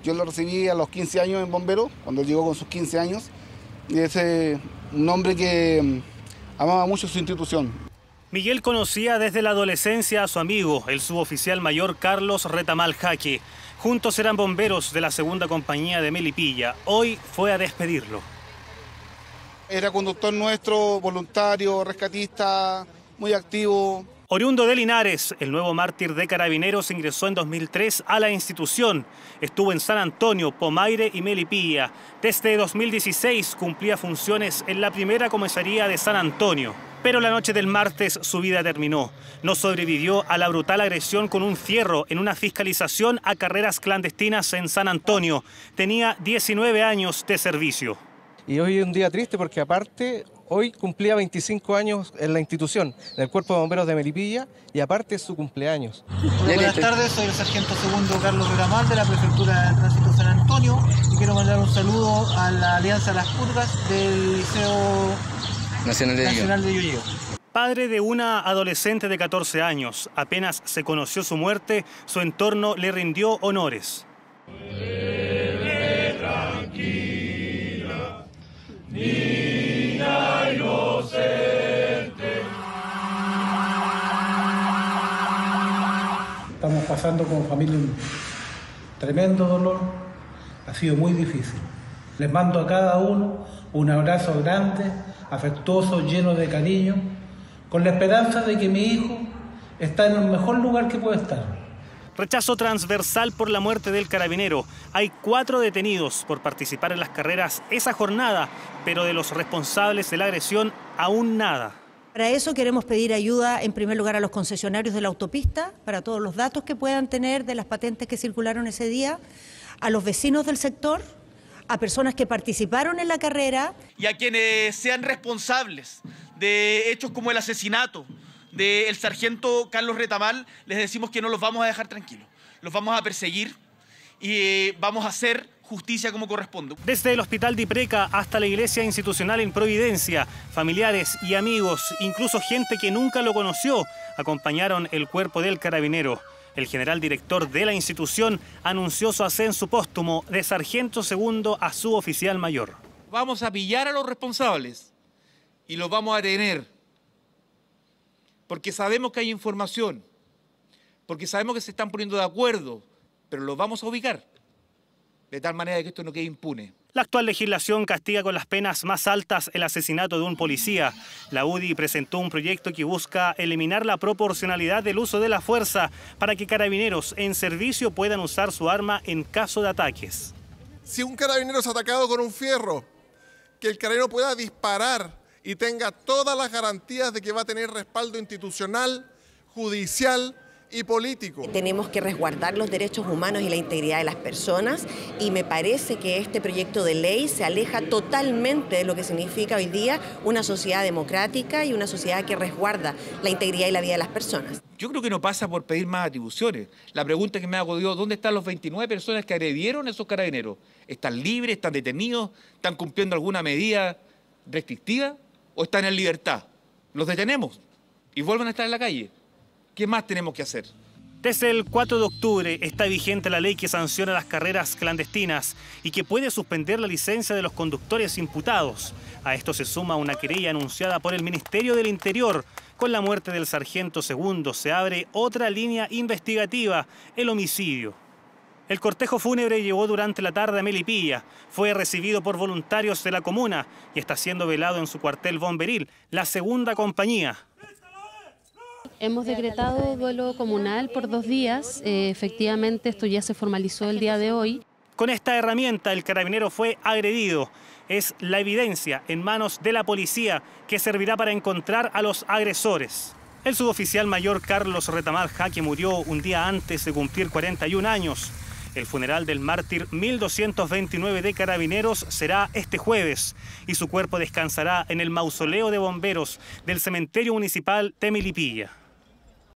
Yo lo recibí a los 15 años en Bomberos, cuando llegó con sus 15 años. Y es un hombre que amaba mucho su institución. Miguel conocía desde la adolescencia a su amigo, el suboficial mayor Carlos Retamal Jaque. Juntos eran bomberos de la segunda compañía de Melipilla. Hoy fue a despedirlo. Era conductor nuestro, voluntario, rescatista, muy activo. Oriundo de Linares, el nuevo mártir de Carabineros ingresó en 2003 a la institución. Estuvo en San Antonio, Pomaire y Melipilla. Desde 2016 cumplía funciones en la primera comisaría de San Antonio. Pero la noche del martes su vida terminó. No sobrevivió a la brutal agresión con un fierro en una fiscalización a carreras clandestinas en San Antonio. Tenía 19 años de servicio. Y hoy es un día triste porque aparte hoy cumplía 25 años en la institución, en el Cuerpo de Bomberos de Melipilla, y aparte es su cumpleaños. Buenas tardes, soy el sargento segundo Carlos Retamal de la Prefectura de Tránsito San Antonio y quiero mandar un saludo a la Alianza Las Purgas del Liceo Nacional de Llolleo. Padre de una adolescente de 14 años, apenas se conoció su muerte, su entorno le rindió honores. Niña inocente. Estamos pasando como familia un tremendo dolor, ha sido muy difícil. Les mando a cada uno un abrazo grande, afectuoso, lleno de cariño, con la esperanza de que mi hijo está en el mejor lugar que puede estar. Rechazo transversal por la muerte del carabinero. Hay 4 detenidos por participar en las carreras esa jornada, pero de los responsables de la agresión aún nada. Para eso queremos pedir ayuda en primer lugar a los concesionarios de la autopista, para todos los datos que puedan tener de las patentes que circularon ese día, a los vecinos del sector, a personas que participaron en la carrera. Y a quienes sean responsables de hechos como el asesinato del sargento Carlos Retamal, les decimos que no los vamos a dejar tranquilos. Los vamos a perseguir y vamos a hacer justicia como corresponde. Desde el Hospital de Ipreca hasta la Iglesia Institucional en Providencia, familiares y amigos, incluso gente que nunca lo conoció, acompañaron el cuerpo del carabinero. El general director de la institución anunció su ascenso póstumo de sargento segundo a suboficial mayor. Vamos a pillar a los responsables y los vamos a detener. Porque sabemos que hay información, porque sabemos que se están poniendo de acuerdo, pero los vamos a ubicar, de tal manera que esto no quede impune. La actual legislación castiga con las penas más altas el asesinato de un policía. La UDI presentó un proyecto que busca eliminar la proporcionalidad del uso de la fuerza para que carabineros en servicio puedan usar su arma en caso de ataques. Si un carabinero es atacado con un fierro, que el carabinero pueda disparar y tenga todas las garantías de que va a tener respaldo institucional, judicial y político. Tenemos que resguardar los derechos humanos y la integridad de las personas y me parece que este proyecto de ley se aleja totalmente de lo que significa hoy día una sociedad democrática y una sociedad que resguarda la integridad y la vida de las personas. Yo creo que no pasa por pedir más atribuciones. La pregunta que me hago yo, ¿dónde están los 29 personas que agredieron a esos carabineros? ¿Están libres, están detenidos, están cumpliendo alguna medida restrictiva o están en libertad? Los detenemos y vuelven a estar en la calle. ¿Qué más tenemos que hacer? Desde el 4 de octubre está vigente la ley que sanciona las carreras clandestinas y que puede suspender la licencia de los conductores imputados. A esto se suma una querella anunciada por el Ministerio del Interior. Con la muerte del sargento segundo se abre otra línea investigativa, el homicidio. El cortejo fúnebre llegó durante la tarde a Melipilla. Fue recibido por voluntarios de la comuna y está siendo velado en su cuartel bomberil, la segunda compañía. Hemos decretado duelo comunal por 2 días. Efectivamente, esto ya se formalizó el día de hoy. Con esta herramienta, el carabinero fue agredido. Es la evidencia en manos de la policía que servirá para encontrar a los agresores. El suboficial mayor Carlos Retamal Jaque murió un día antes de cumplir 41 años. El funeral del mártir 1229 de Carabineros será este jueves y su cuerpo descansará en el mausoleo de bomberos del cementerio municipal de Melipilla.